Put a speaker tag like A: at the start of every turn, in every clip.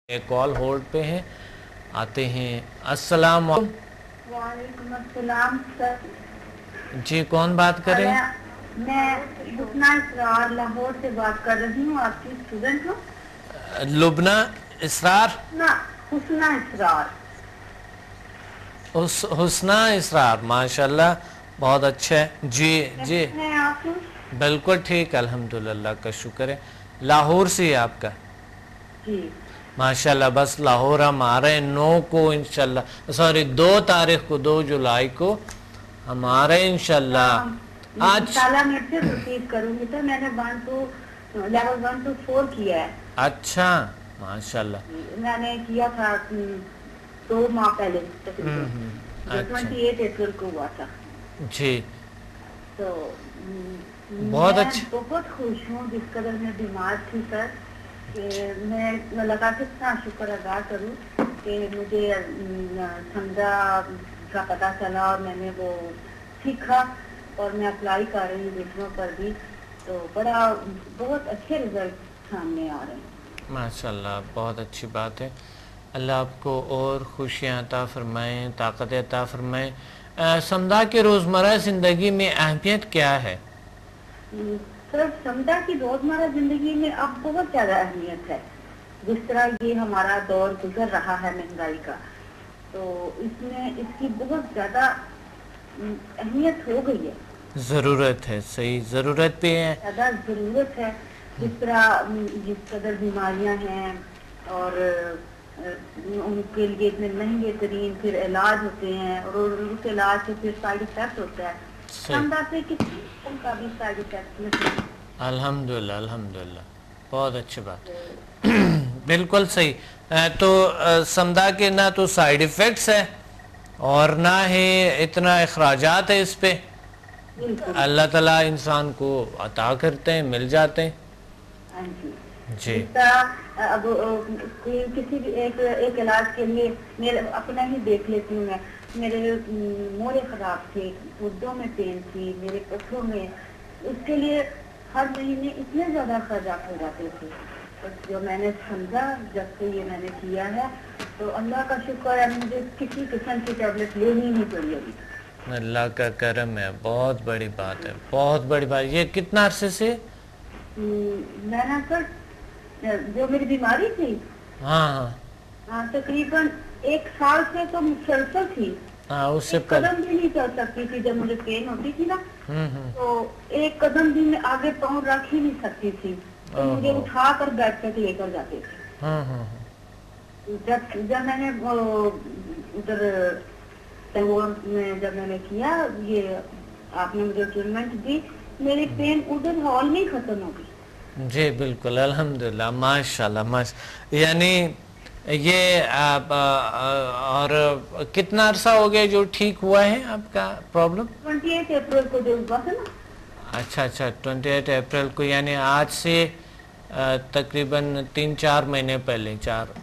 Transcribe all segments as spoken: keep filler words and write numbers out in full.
A: एक call hold पे है, आते हैं। अस्सलाम वालेकुम।
B: वालेकुम अस्सलाम सर।
A: जी, कौन बात कर रहे हैं?
B: मैं लुबना इसरार लाहौर से बात कर रही हूँ, आपकी स्टूडेंट हूँ।
A: लुबना इसरार?
B: ना, हुस्ना इसरार।
A: हुस, हुस्ना इसरार, माशाल्लाह, बहुत अच्छा है। जी जी,
B: हैं आप?
A: बिल्कुल ठीक, अल्हम्दुलिल्लाह का शुक्र है। लाहौर से है आपका?
B: जी
A: माशाल्लाह, बस लाहौर हम आ रहे हैं नौ को इंशाल्लाह, सॉरी दो तारीख को, दो जुलाई को हम आ रहे हैं इंशाल्लाह। आज
B: इंशाल्लाह मैं फिर रिपीट करूंगी। तो मैंने one two level one two four किया है।
A: अच्छा, माशाल्लाह।
B: मैंने किया था दो माह पहले,
A: अच्छा,
B: ट्वेंटी एट अप्रैल को हुआ था।
A: जी,
B: तो
A: बहुत
B: मैं
A: अच्छा।
B: बहुत खुश हूँ जिस कदर मैं बीमार थी सर, कि मैं लगा कितना शुक्र अदा करूँ कि मुझे ठंडा का पता चला और मैंने वो सीखा और मैं अप्लाई कर रही हूँ दूसरों पर भी। तो बड़ा बहुत अच्छे रिजल्ट सामने आ रहे हैं
A: माशाल्लाह, बहुत अच्छी बात है। अल्लाह आपको और खुशियाँ अता फरमाएँ, ताकत अता फरमाएँ। समदा के रोज़मर्रा ज़िंदगी में अहमियत क्या है?
B: सर, समदा की रोजमर्रा जिंदगी में अब बहुत ज्यादा अहमियत है। जिस तरह ये हमारा दौर गुजर रहा है महंगाई का, तो इसमें इसकी बहुत ज्यादा अहमियत हो गई है।
A: ज़रूरत है, सही ज़रूरत पे है,
B: ज्यादा जरूरत है। जिस तरह जिस कदर बीमारियां हैं और उनके लिए इतने महंगे तरीन फिर इलाज होते हैं और उस इलाज से फिर साइड इफेक्ट होता है। समदा से किसी किस्म का भी साइड इफेक्ट नहीं।
A: अल्हम्दुलिल्लाह, अल्हम्दुलिल्लाह, बहुत अच्छी बात। बिल्कुल सही। तो समदा के ना तो साइड इफ़ेक्ट्स है और ना ही इतना अखराजात है इस पे। अल्लाह ताला इंसान को अता करते हैं, मिल जाते हैं।
B: हाँ जी
A: जी,
B: अब किसी भी एक एक इलाज के लिए मेरे अपना ही देख लेती हूँ मैं। मेरे मोरे खराब थे, गुर्दों में पेन थी, मेरे पत्थरों में, उसके लिए हर महीने इतने ज्यादा खर्चात हो जाते थे। तो जो मैंने समझा जब से ये मैंने किया है, तो अल्लाह का शुक्र है, मुझे किसी किस्म की टैबलेट लेनी नहीं पड़ी अभी।
A: अल्लाह का करम है, बहुत बड़ी बात है, बहुत बड़ी बात। ये कितना अरसे से?
B: मैं ना सर, जो मेरी बीमारी थी,
A: हाँ हाँ
B: हाँ, तकरीबन एक साल से तो मुसलसल थी।
A: हाँ, उससे
B: एक
A: पहले
B: कदम भी नहीं चल सकती थी। जब मुझे पेन होती थी ना,
A: हम्म हम्म
B: तो एक कदम भी मैं आगे पाँव रख ही नहीं सकती थी। तो मुझे
A: ओहो।
B: उठा कर बेड तक लेकर जाते थे।
A: हम्म हम्म
B: जब जब मैंने वो उधर तंगोर में जब मैंने किया, ये आपने मुझे ट्रीटमेंट दी, मेरी पेन उधर हॉल में ही खत्म हो गई।
A: जी बिल्कुल, अल्हम्दुलिल्लाह, माशाल्लाह, माश यानी ये आप आ, आ, और कितना अरसा हो गया जो ठीक हुआ है आपका प्रॉब्लम?
B: ट्वेंटी एट अप्रैल को जो हुआ था ना।
A: अच्छा अच्छा, अट्ठाईस अप्रैल को, यानी आज से आ, तकरीबन तीन चार महीने पहले, चार।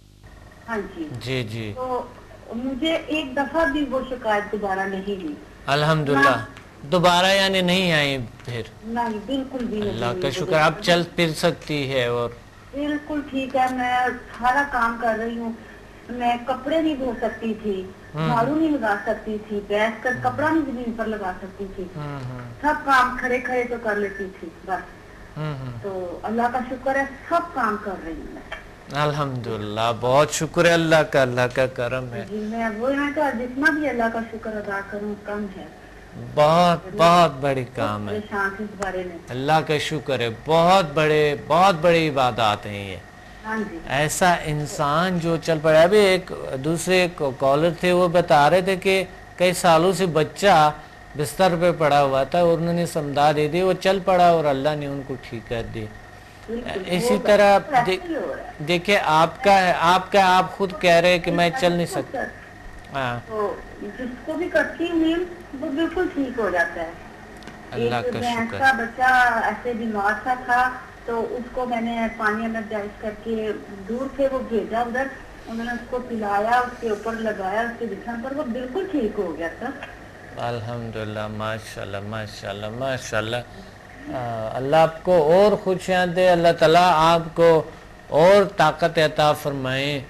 B: हाँ जी
A: जी जी,
B: तो मुझे एक दफा भी वो शिकायत दोबारा नहीं हुई।
A: अल्हम्दुलिल्लाह। दोबारा यानी नहीं आई फिर?
B: नहीं, बिल्कुल भी नहीं
A: अल्लाह
B: हुई
A: का
B: वो
A: शुक्र, आप
B: दोबारा।
A: चल फिर सकती है और
B: बिल्कुल ठीक है, मैं सारा काम कर रही हूँ। मैं कपड़े नहीं धो सकती थी, झाड़ू नहीं लगा सकती थी, बैठ कर कपड़ा नहीं जमीन पर लगा सकती थी।
A: हम्म हम्म
B: सब काम खड़े खड़े तो कर लेती थी बस।
A: हम्म हम्म।
B: तो अल्लाह का शुक्र है, सब काम कर रही हूँ मैं।
A: अल्हम्दुलिल्लाह, बहुत शुक्र है अल्लाह का, अल्लाह का करम है।
B: जी, मैं वो मैं तो जितना भी अल्लाह का शुक्र अदा करूँ कम है।
A: बहुत बहुत बड़ी
B: बहुत
A: काम है,
B: परेशान थी इस बारे में।
A: अल्लाह का शुक्र है। बहुत बड़े बहुत बड़ी इबादत हैं ये।
B: हाँ जी
A: ऐसा इंसान जो चल पड़ा। अभी एक दूसरे कॉलर थे, वो बता रहे थे कि कई सालों से बच्चा बिस्तर पे पड़ा हुआ था और उन्होंने समदा दे दी, वो चल पड़ा और अल्लाह ने उनको ठीक कर दी।
B: बिल्कुल,
A: इसी
B: वो
A: तरह
B: ऐसे
A: दे,
B: ही हो रहा है।
A: देखिए आपका है, आपका आप खुद कह रहे हैं कि मैं चल नहीं सकता। हाँ,
B: तो जिसको भी करती हूँ नीम, वो बिल्कुल ठीक हो जाता है।
A: अल्लाह
B: एक
A: का
B: भैंस
A: शुक्र।
B: का बच्चा ऐसे बीमार सा था, तो उसको मैंने पानी में जाइज करके दूर से वो भेजा उधर, उन्होंने उसको पिलाया, उसके ऊपर लगाया, उसके बिछाने पर, वो बिल्कुल ठीक हो गया था।
A: अल्हम्दुलिल्लाह, माशाल्लाह माशाल्लाह माशाल्लाह। अल्लाह आपको और खुशियाँ दे, अल्लाह ताला आपको اور طاقت عطا فرمائیں.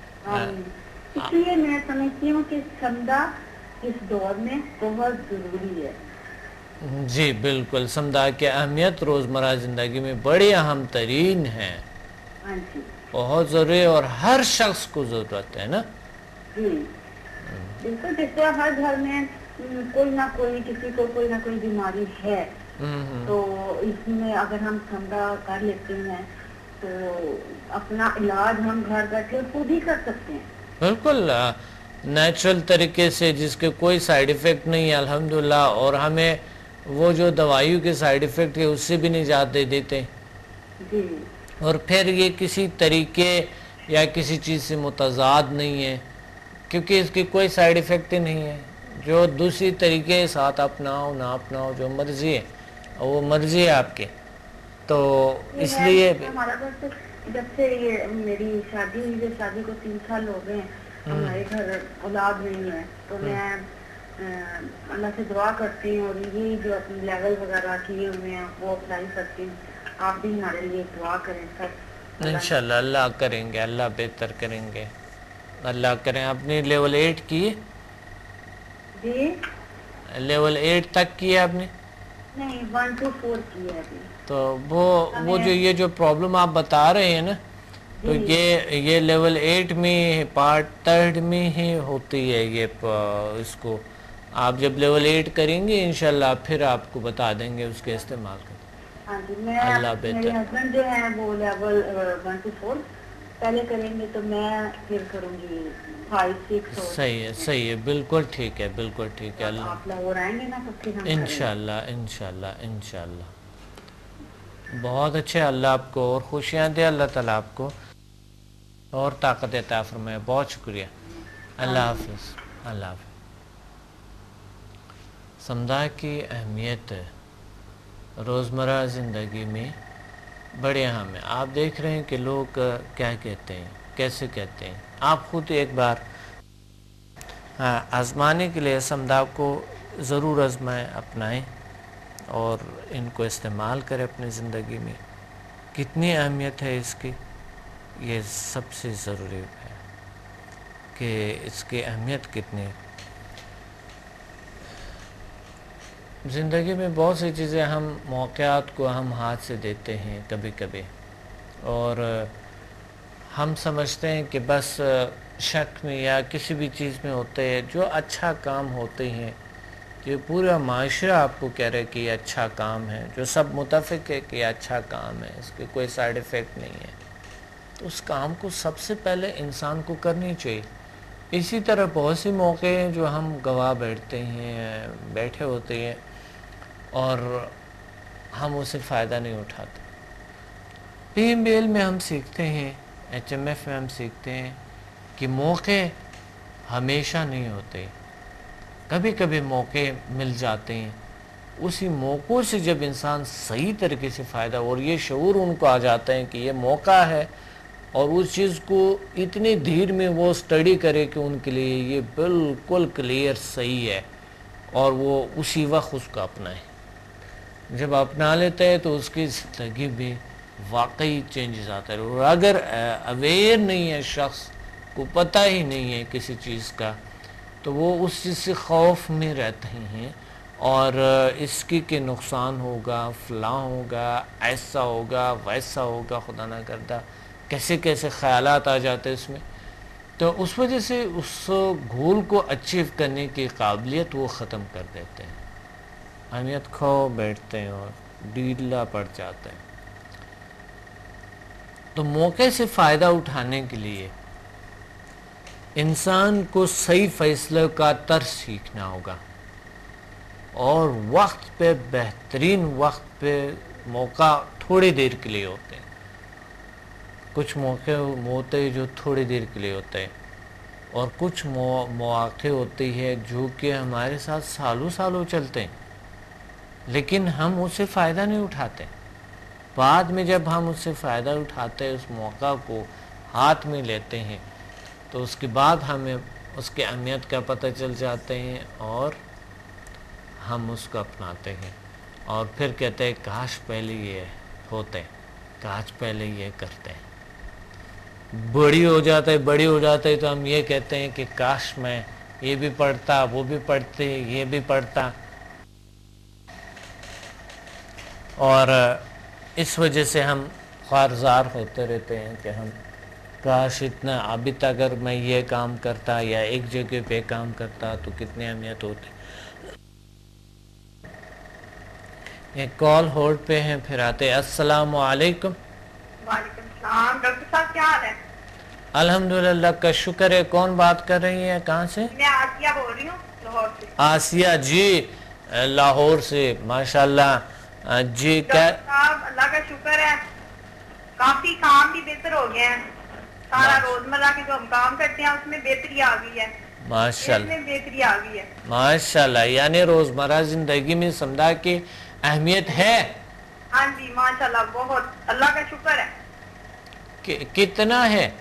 B: اس لیے میں سمجھتی ہوں کہ سمدہ اس دور میں بہت ضروری ہے.
A: جی بالکل، سمدہ کی اہمیت روزمرہ زندگی میں بڑی اہم ترین ہے.
B: ہاں جی
A: بہت ضروری اور ہر شخص کو ضرورت ہے نا.
B: جی بالکل، جیسے ہر گھر میں کوئی نہ کوئی کسی کو کوئی نہ کوئی بیماری ہے، تو اس میں اگر ہم سمدہ کر لیتے ہیں تو اپنا علاج ہم گھر بیٹھے خود ہی کر سکتے ہیں. بالکل
A: نیچرل طریقے سے، جس کے کوئی سائیڈ ایفیکٹ نہیں ہے الحمدللہ، اور ہمیں وہ جو دوائیوں کے سائیڈ ایفیکٹ ہے اس سے بھی نجات دے دیتے ہیں.
B: جی
A: اور پھر یہ کسی طریقے یا کسی چیز سے متضاد نہیں ہے، کیونکہ اس کی کوئی سائیڈ ایفیکٹ ہی نہیں ہے. جو دوسری طریقے ساتھ اپناؤ نہ اپناؤ جو مرضی ہے وہ مرضی ہے آپ کی. تو اس لیے
B: ہمارا گھر جب سے یہ میری شادی ہوئی ہے، شادی کو تین سال ہو گئے ہیں، ہمارے گھر اولاد نہیں ہے، تو میں اللہ سے دعا کرتی ہوں اور یہ جو اپنی لیول وغیرہ کیے ہوئے ہیں وہ اپلائی کرتی ہوں. آپ بھی ہمارے لیے دعا کریں سر.
A: انشاءاللہ اللہ کریں گے، اللہ بہتر کریں گے، اللہ کریں. اپنی لیول ایٹ کی
B: جی
A: لیول ایٹ تک کی ہے آپ نے؟
B: نہیں، ون ٹو فور کی ہے ابھی.
A: تو وہ وہ جو یہ جو پرابلم آپ بتا رہے ہیں نا، تو یہ یہ لیول ایٹ میں پارٹ تھرڈ میں ہی ہوتی ہے. یہ اس کو آپ جب لیول ایٹ کریں گے انشاءاللہ پھر آپ کو بتا دیں گے اس کے استعمال کا.
B: ہاں جی، میں میرے ہسبینڈ جو ہیں وہ لیول ون ٹو فور پہلے کریں گے، تو میں پھر کروں گی فائیو سکس.
A: صحیح ہے صحیح ہے، بالکل ٹھیک ہے بالکل ٹھیک ہے. اللہ
B: آپ لاہور آئیں گے نا تو پھر ہم
A: انشاءاللہ انشاءاللہ انشاءاللہ. بہت اچھے، اللہ آپ کو اور خوشیاں دے، اللہ تعالیٰ آپ کو اور طاقت عطا فرمائے. بہت شکریہ. اللہ حافظ. اللہ حافظ. سمدہ کی اہمیت روزمرہ زندگی میں بڑے اہم ہے. آپ دیکھ رہے ہیں کہ لوگ کیا کہتے ہیں، کیسے کہتے ہیں. آپ خود ایک بار آزمانے کے لیے سمدہ کو ضرور آزمائیں، اپنائیں اور ان کو استعمال کریں اپنی زندگی میں. کتنی اہمیت ہے اس کی، یہ سب سے ضروری ہے کہ اس کی اہمیت کتنی ہے. زندگی میں بہت سی چیزیں ہم موقعات کو ہم ہاتھ سے دیتے ہیں کبھی کبھی، اور ہم سمجھتے ہیں کہ بس شک میں یا کسی بھی چیز میں ہوتے ہیں جو اچھا کام ہوتے ہیں، کہ پورا معاشرہ آپ کو کہہ رہے کہ یہ اچھا کام ہے، جو سب متفق ہے کہ یہ اچھا کام ہے، اس کے کوئی سائیڈ ایفیکٹ نہیں ہے، تو اس کام کو سب سے پہلے انسان کو کرنی چاہیے. اسی طرح بہت سے موقع ہیں جو ہم گوا بیٹھتے ہیں بیٹھے ہوتے ہیں اور ہم اسے فائدہ نہیں اٹھاتے. پی ایم بی ایل میں ہم سیکھتے ہیں، ایچ ایم ایف میں ہم سیکھتے ہیں کہ موقع ہمیشہ نہیں ہوتے، کبھی کبھی موقع مل جاتے ہیں. اسی موقعوں سے جب انسان صحیح طریقے سے فائدہ، اور یہ شعور ان کو آ جاتا ہے کہ یہ موقع ہے، اور اس چیز کو اتنی دیر میں وہ سٹڈی کرے کہ ان کے لیے یہ بالکل کلیئر صحیح ہے، اور وہ اسی وقت اس کو اپنائیں. جب اپنا لیتا ہے تو اس کی زندگی میں واقعی چینجز آتا ہے. اور اگر اویئر نہیں ہے، شخص کو پتہ ہی نہیں ہے کسی چیز کا، تو وہ اس چیز سے خوف میں رہتے ہیں، اور اس کی کہ نقصان ہوگا، فلاں ہوگا، ایسا ہوگا ویسا ہوگا، خدا نہ کرتا کیسے کیسے خیالات آ جاتے اس میں. تو اس وجہ سے اس گول کو اچیو کرنے کی قابلیت وہ ختم کر دیتے ہیں، اہمیت کھو بیٹھتے ہیں اور ڈھیلا پڑ جاتے ہیں. تو موقع سے فائدہ اٹھانے کے لیے انسان کو صحیح فیصلے کا طرز سیکھنا ہوگا، اور وقت پہ بہترین وقت پہ موقع تھوڑی دیر کے لیے ہوتے ہیں. کچھ موقع ہوتے ہیں جو تھوڑی دیر کے لیے ہوتے ہیں، اور کچھ مواقع ہوتے ہیں جو کہ ہمارے ساتھ سالوں سالوں چلتے ہیں، لیکن ہم اس سے فائدہ نہیں اٹھاتے. بعد میں جب ہم اس سے فائدہ اٹھاتے ہیں، اس موقع کو ہاتھ میں لیتے ہیں، تو اس کے بعد ہمیں اس کے اہمیت کا پتہ چل جاتے ہیں، اور ہم اس کو اپناتے ہیں، اور پھر کہتے ہیں کاش پہلے یہ ہوتے، کاش پہلے یہ کرتے. بڑی ہو جاتا ہے بڑی ہو جاتا ہے تو ہم یہ کہتے ہیں کہ کاش میں یہ بھی پڑھتا وہ بھی پڑھتے یہ بھی پڑھتا، اور اس وجہ سے ہم خارزار ہوتے رہتے ہیں کہ ہم کاش اتنا ابھی تک اگر میں یہ کام کرتا یا ایک جگہ پہ کام کرتا تو کتنی اہمیت ہوتی۔ ایک کال ہولڈ پہ ہیں، پھر آتے۔ السلام علیکم۔
C: وعلیکم السلام، ڈاکٹر صاحب کیا حال ہے؟
A: الحمدللہ کا شکر ہے۔ کون بات کر رہی ہیں، کہاں سے؟
C: میں آسیہ بول رہی ہوں لاہور سے۔
A: آسیہ جی، لاہور سے، ماشاءاللہ جی۔ کیا
C: ڈاکٹر صاحب اللہ کا شکر ہے، کافی کام بھی بہتر ہو گئے ہیں، سارا روزمرہ کے جو ہم کام کرتے ہیں اس میں بہتری آ گئی ہے،
A: ماشاءاللہ
C: اس میں بہتری آ گئی ہے
A: ماشاءاللہ، یعنی روزمرہ زندگی میں سمجھا کی اہمیت ہے۔
C: ہاں جی ماشاءاللہ، بہت اللہ کا شکر ہے۔
A: کتنا ہے؟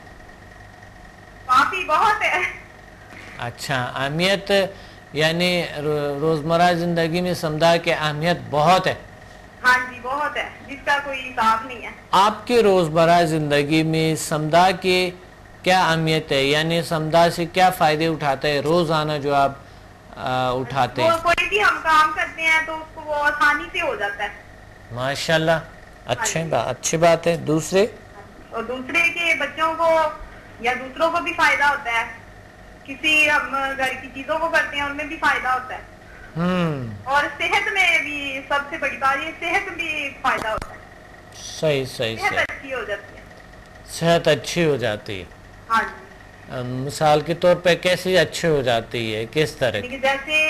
C: کافی بہت ہے۔
A: اچھا، اہمیت یعنی روزمرہ زندگی میں سمجھا کہ اہمیت بہت ہے۔
C: ہاں جی بہت ہے، جس کا کوئی حساب نہیں ہے۔
A: آپ کے روزمرہ زندگی میں سمجھا کے کیا اہمیت ہے، یعنی سمجھا سے کیا فائدے اٹھاتے ہیں روزانہ جو آپ اٹھاتے ہیں؟
C: کوئی بھی ہم کام کرتے ہیں تو اس کو وہ آسانی سے ہو جاتا ہے۔
A: ماشاءاللہ، اچھے بات اچھی بات ہے۔ دوسرے
C: اور دوسرے کے بچوں کو یا دوسروں کو بھی فائدہ ہوتا ہے، کسی ہم گھر کی چیزوں کو کرتے ہیں ان میں بھی فائدہ ہوتا ہے،
A: ہم
C: اور صحت میں بھی سب سے بڑی بات یہ صحت بھی فائدہ ہوتا ہے،
A: صحیح صحیح
C: صحت
A: صحیح
C: اچھی ہو جاتی ہے۔
A: صحت اچھی ہو جاتی ہے۔
C: ہاں جی،
A: مثال کے طور پہ کیسی اچھی ہو جاتی ہے، کس طرح؟
C: جیسے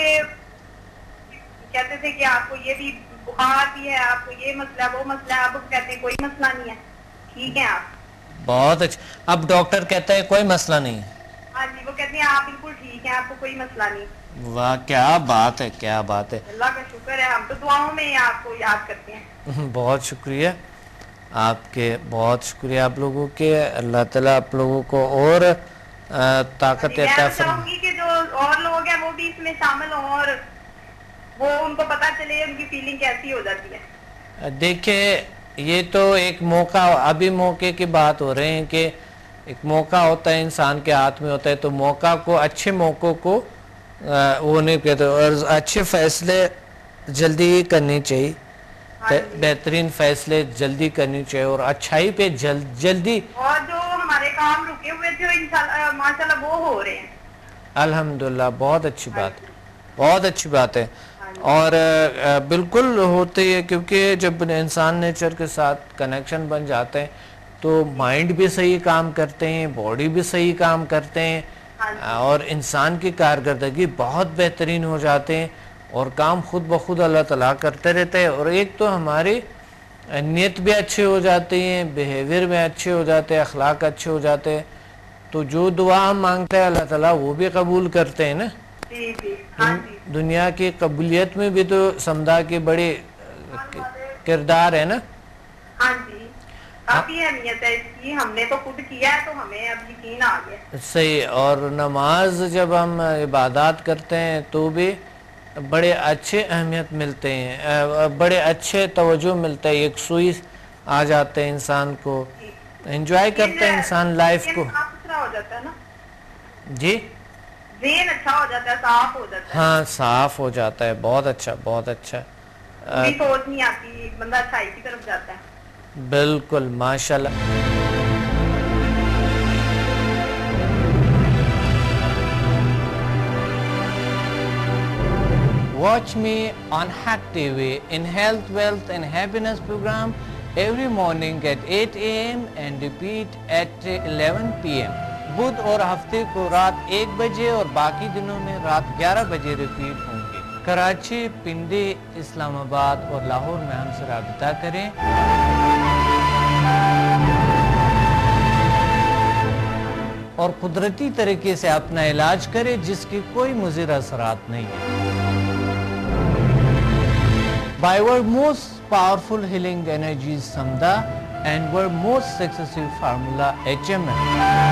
C: کہتے تھے کہ آپ کو یہ بھی بخار بھی ہے، آپ کو یہ مسئلہ وہ مسئلہ ہے، آپ کو کہتے ہیں کوئی مسئلہ نہیں ہے، ٹھیک ہے آپ۔
A: بہت اچھا، اب ڈاکٹر کہتا ہے کوئی مسئلہ نہیں ہے۔
C: ہاں جی، وہ کہتے ہیں آپ بالکل ٹھیک ہیں، آپ کو کوئی مسئلہ نہیں۔
A: واہ، کیا بات ہے کیا بات ہے۔
C: اللہ کا شکر ہے، ہم تو دعاؤں میں آپ کو یاد کرتے ہیں۔
A: بہت شکریہ آپ کے، بہت شکریہ آپ لوگوں کے۔ اللہ تعالیٰ آپ لوگوں کو اور طاقت عطا
C: میں
A: فرمائے۔
C: چاہوں گی کہ جو اور لوگ ہیں وہ بھی اس میں شامل ہوں اور وہ ان کو پتہ چلے ان کی فیلنگ کیسی ہو جاتی ہے۔
A: دیکھیں، یہ تو ایک موقع، ابھی موقع کی بات ہو رہے ہیں کہ ایک موقع ہوتا ہے انسان کے ہاتھ میں ہوتا ہے، تو موقع کو، اچھے موقع کو وہ نہیں کہتے، اور اچھے فیصلے جلدی کرنی چاہیے، بہترین فیصلے جلدی کرنی چاہیے، اور اچھائی پہ جلد جلدی۔
C: اور جو ہمارے کام رکے ہوئے تھے انشاءاللہ ماشاءاللہ وہ ہو رہے ہیں۔
A: الحمدللہ، بہت اچھی بات ہے، بہت اچھی بات ہے، اور بالکل ہوتی ہے، کیونکہ جب انسان نیچر کے ساتھ کنیکشن بن جاتے ہیں تو مائنڈ بھی صحیح کام کرتے ہیں، باڈی بھی صحیح کام کرتے ہیں، اور انسان کی کارکردگی بہت بہترین ہو جاتے ہیں، اور کام خود بخود اللہ تعالیٰ کرتے رہتے ہیں، اور ایک تو ہماری نیت بھی اچھے ہو جاتی ہیں، بیہیویئر میں اچھے ہو جاتے ہیں، اخلاق اچھے ہو جاتے ہیں، تو جو دعا ہم مانگتے ہیں اللہ تعالیٰ وہ بھی قبول کرتے ہیں نا۔
C: جی جی ہاں جی،
A: دنیا کی قبولیت میں بھی تو سمجھا کی بڑی کردار ہے نا۔
C: ہاں جی، کافی اہمیت ہے اس کی، ہم نے تو خود کیا ہے تو ہمیں اب یقین آ گیا۔
A: صحیح، اور نماز جب ہم عبادات کرتے ہیں تو بھی بڑے اچھے اہمیت ملتے ہیں، بڑے اچھے توجہ ملتا ہے، ایک سوئی آ جاتے ہیں انسان کو، انجوائے کرتا ہے انسان لائف کو۔
C: صاف ستھرا ہو جاتا ہے نا
A: جی،
C: ذہن اچھا ہو جاتا ہے، صاف ہو جاتا ہے،
A: ہاں صاف ہو جاتا ہے، بہت اچھا بہت اچھا،
C: کوئی سوچ نہیں آتی، بندہ اچھائی کی طرف جاتا ہے۔
A: بالکل ماشاءاللہ۔ Watch me on Hack T V in Health, Wealth and Happiness program every morning at eight A M and repeat at eleven P M بدھ اور ہفتے کو رات ایک بجے اور باقی دنوں میں رات گیارہ بجے ریپیٹ ہوں گے۔ کراچی، پنڈی، اسلام آباد اور لاہور میں ہم سے رابطہ کریں۔ اور قدرتی طریقے سے اپنا علاج کریں جس کی کوئی مضر اثرات نہیں ہیں۔ By our most powerful healing energies Samda and our most successful formula H M M.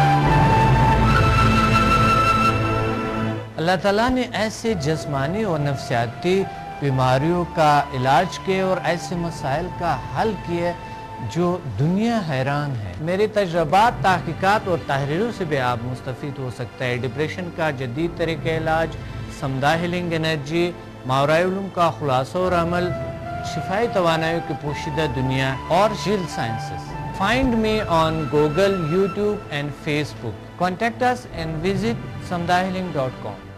A: اللہ تعالیٰ نے ایسے جسمانی اور نفسیاتی بیماریوں کا علاج کیے اور ایسے مسائل کا حل کیے جو دنیا حیران ہے. میرے تجربات، تحقیقات اور تحریروں سے بھی آپ مستفید ہو سکتا ہے. ڈپریشن کا جدید طریقہ علاج، سمدھا ہیلنگ انرجی، ماورائے علوم کا خلاصہ اور عمل، شفائی توانائی کی پوشیدہ دنیا اور جیل sciences. Find me on Google, YouTube and Facebook. Contact us and visit samdha healing dot com.